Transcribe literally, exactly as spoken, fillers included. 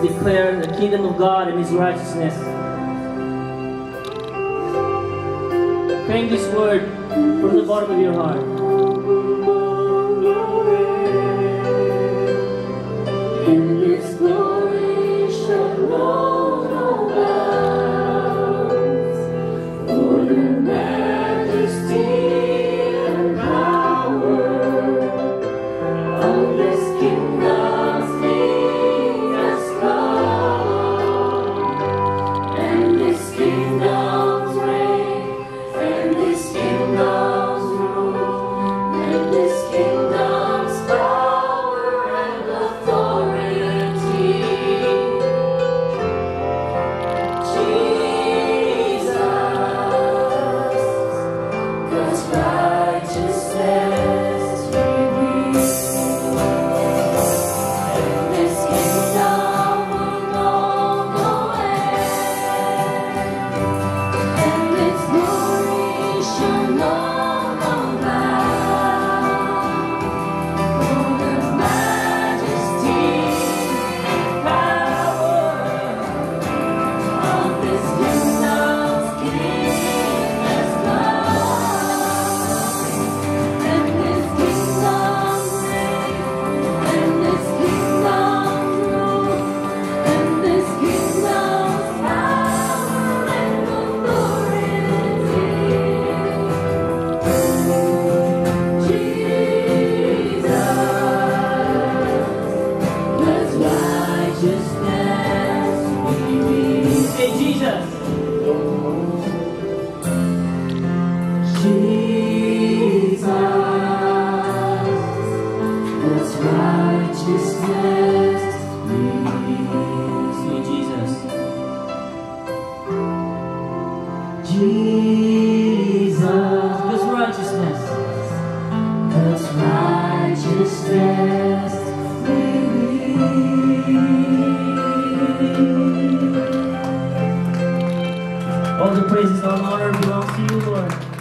declare the kingdom of God and His righteousness. Claim this word from the bottom of your heart. In this glory shall know no bounds, for the majesty and power of this kingdom's King has come, and this kingdom's reign, and this kingdom's rule, and this kingdom's power and authority. Jesus, God's righteousness revealed, and this kingdom will know no end, and its glory shall know no bound, for the majesty and power of this kingdom's King has come, and this kingdom's reign, and this kingdom's rule, and this kingdom's power and authority. Jesus, God's righteousness revealed. Say Jesus. Jesus, God's righteousness revealed. Say Jesus. Jesus, God's righteousness. God's righteousness revealed. All the praises, all honor belongs to you, Lord.